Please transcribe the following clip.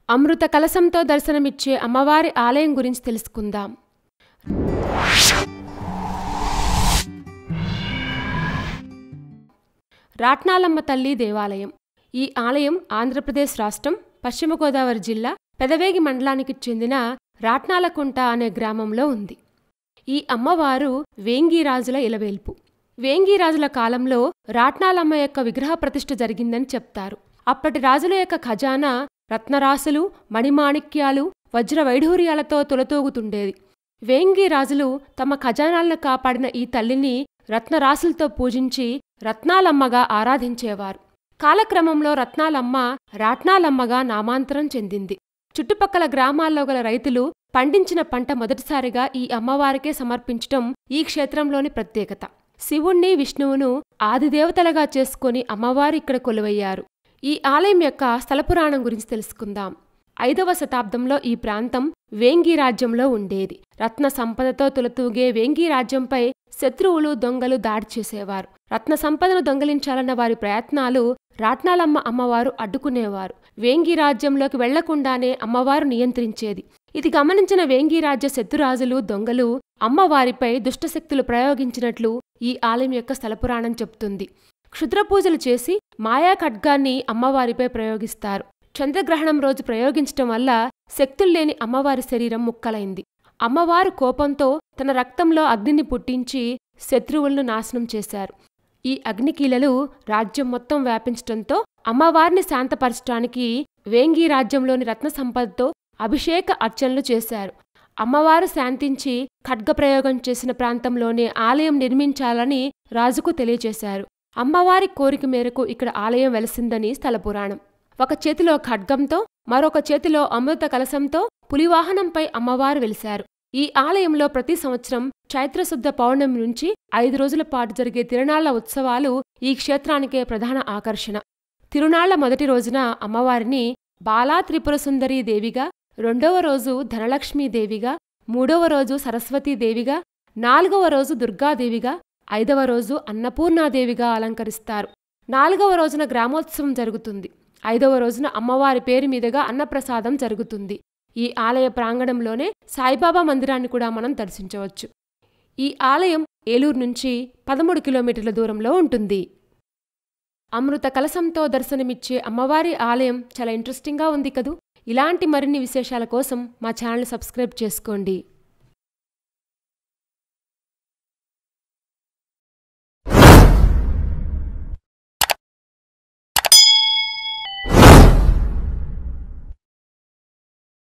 అమృత కలశంతో దర్శనమిచ్చే అమ్మవారి ఆలయం గురించి తెలుసుకుందాం. రాట్నాలమ్మ తల్లి దేవాలయం. ఈ ఆలయం ఆంధ్రప్రదేశ్ రాష్ట్రం, పశ్చిమ గోదావరి జిల్లా పెదవేగి మండలానికి చెందిన రాట్నాలకుంట అనే గ్రామంలో ఉంది. ఈ అమ్మవారు వేంగీరాజుల ఇలవేల్పు. వేంగీరాజుల కాలంలో రాట్నాలమ్మ యొక్క విగ్రహ ప్రతిష్ఠ జరిగిందని చెప్తారు. అప్పటి రాజుల యొక్క ఖజానా రత్నరాసులు, మణిమాణిక్యాలు, వజ్రవైఢూర్యాలతో తులతూగుతుండేది. వేంగీరాజులు తమ ఖజానాలను కాపాడిన ఈ తల్లిని రత్నరాసులతో పూజించి రత్నాలమ్మగా ఆరాధించేవారు. కాలక్రమంలో రత్నాలమ్మ రాట్నాలమ్మగా నామాంతరం చెందింది. చుట్టుపక్కల గ్రామాల్లో గల రైతులు పండించిన పంట మొదటిసారిగా ఈ అమ్మవారికే సమర్పించటం ఈ క్షేత్రంలోని ప్రత్యేకత. శివుణ్ణి, విష్ణువును ఆదిదేవతలుగా చేసుకుని అమ్మవారు ఇక్కడ కొలువయ్యారు. ఈ ఆలయం యొక్క స్థలపురాణం గురించి తెలుసుకుందాం. 5వ శతాబ్దంలో ఈ ప్రాంతం వేంగీరాజ్యంలో ఉండేది. రత్న సంపదతో తులతూగే వేంగీరాజ్యంపై శత్రువులు, దొంగలు దాడి చేసేవారు. రత్న సంపదను దొంగిలించాలన్న వారి ప్రయత్నాలు రాట్నాలమ్మ అమ్మవారు అడ్డుకునేవారు. వేంగీరాజ్యంలోకి వెళ్లకుండానే అమ్మవారు నియంత్రించేది. ఇది గమనించిన వేంగీరాజ్య శత్రురాజులు, దొంగలు అమ్మవారిపై దుష్టశక్తులు ప్రయోగించినట్లు ఈ ఆలయం యొక్క స్థలపురాణం చెప్తుంది. క్షుద్రపూజలు చేసి మాయా ఖడ్గాన్ని అమ్మవారిపై ప్రయోగిస్తారు. చంద్రగ్రహణం రోజు ప్రయోగించటం వల్ల శక్తుల్లేని అమ్మవారి శరీరం ముక్కలైంది. అమ్మవారు కోపంతో తన రక్తంలో అగ్నిని పుట్టించి శత్రువులను నాశనం చేశారు. ఈ అగ్నికీలలు రాజ్యం మొత్తం వ్యాపించటంతో అమ్మవారిని శాంతపరచటానికి వేంగీరాజ్యంలోని రత్న సంపదతో అభిషేక అర్చనలు చేశారు. అమ్మవారు శాంతించి ఖడ్గప్రయోగం చేసిన ప్రాంతంలోనే ఆలయం నిర్మించాలని రాజుకు తెలియచేశారు. అమ్మవారి కోరిక మేరకు ఇక్కడ ఆలయం వెలసిందని స్థలపురాణం. ఒక చేతిలో ఖడ్గంతో, మరొక చేతిలో అమృత కలశంతో పులివాహనంపై అమ్మవారు వెలిశారు. ఈ ఆలయంలో ప్రతి సంవత్సరం చైత్రశుద్ధ పౌర్ణమి నుంచి 5 రోజుల పాటు జరిగే తిరునాళ్ల ఉత్సవాలు ఈ క్షేత్రానికే ప్రధాన ఆకర్షణ. తిరునాళ్ల మొదటి రోజున అమ్మవారిని బాలా త్రిపుర సుందరీ దేవిగా, 2వ రోజు ధనలక్ష్మీదేవిగా, 3వ రోజు సరస్వతీదేవిగా, 4వ రోజు దుర్గాదేవిగా, 5వ రోజు అన్నపూర్ణాదేవిగా అలంకరిస్తారు. 4వ రోజున గ్రామోత్సవం జరుగుతుంది. 5వ రోజున అమ్మవారి పేరు మీదుగా అన్నప్రసాదం జరుగుతుంది. ఈ ఆలయ ప్రాంగణంలోనే సాయిబాబా మందిరాన్ని కూడా మనం దర్శించవచ్చు. ఈ ఆలయం ఏలూరు నుంచి 13 కిలోమీటర్ల దూరంలో ఉంటుంది. అమృత కలశంతో దర్శనమిచ్చే అమ్మవారి ఆలయం చాలా ఇంట్రెస్టింగ్గా ఉంది కదూ. ఇలాంటి మరిన్ని విశేషాల కోసం మా ఛానల్ సబ్స్క్రైబ్ చేసుకోండి.